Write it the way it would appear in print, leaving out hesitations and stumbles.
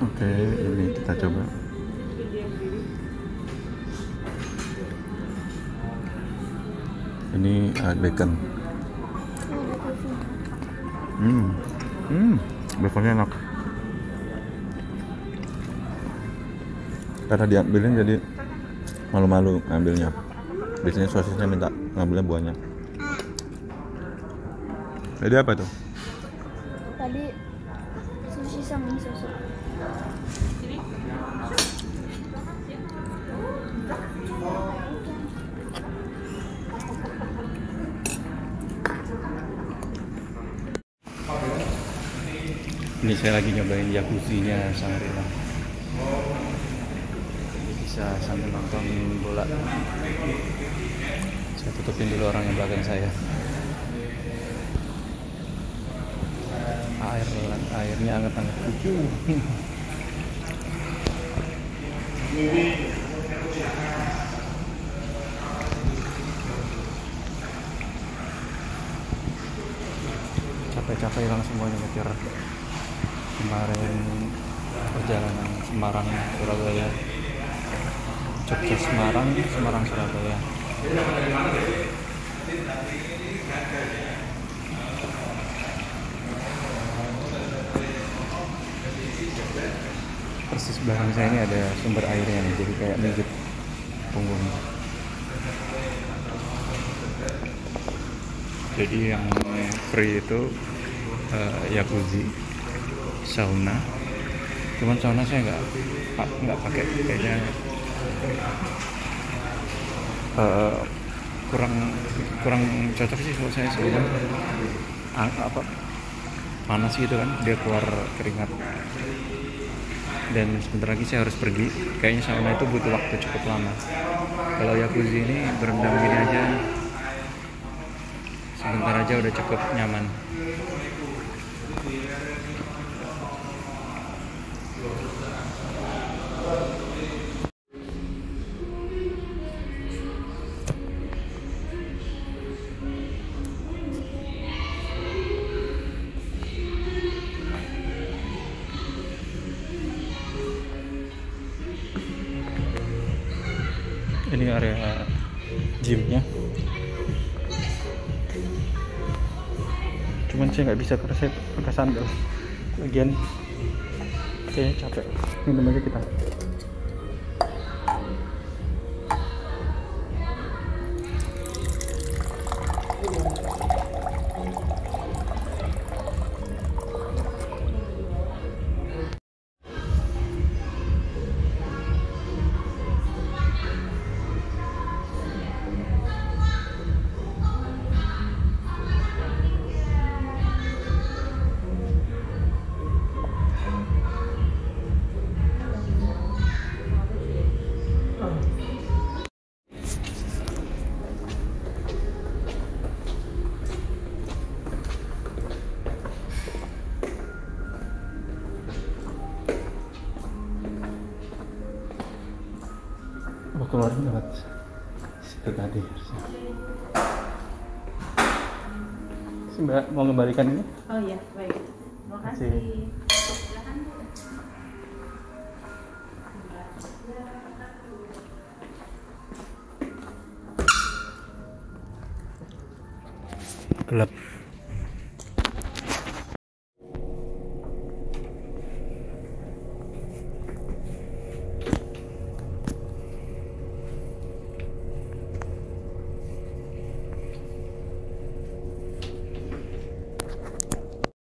Oke, ini kita coba. Ini bacon. Baconnya enak. Karena diambilin jadi malu-malu ngambilnya. Biasanya sosisnya minta ngambilnya buahnya. Jadi apa tuh? Tadi sushi sama susu. Ini saya lagi nyobain jacuzzi-nya Shangri-La. Bisa sambil nonton bola. Saya tutupin dulu orang yang belakang saya. Airnya hangat-hangat. Capek-capek hilang semuanya nyetir kemarin perjalanan Semarang Surabaya, Jogja Semarang, Semarang Surabaya. Persis belakang saya ini ada sumber airnya nih, jadi kayak mijit punggung. Jadi yang free itu jacuzzi, sauna. Cuman sauna saya nggak pakai, kayaknya kurang cocok sih kalau saya sauna. Panas gitu kan, dia keluar keringat. Dan sebentar lagi saya harus pergi. Kayaknya sauna itu butuh waktu cukup lama. Kalau jacuzzi ini berendam gini aja, sebentar aja udah cukup nyaman. Ini area gymnya. Cuman saya nggak bisa karena saya pakai sandal. Lagian kayaknya capek. Minum aja kita. Keluarin lewat situ tadi harusnya. Si Mbak mau kembalikan ini? Oh iya, baik. Terima kasih. Silakan. Gelap.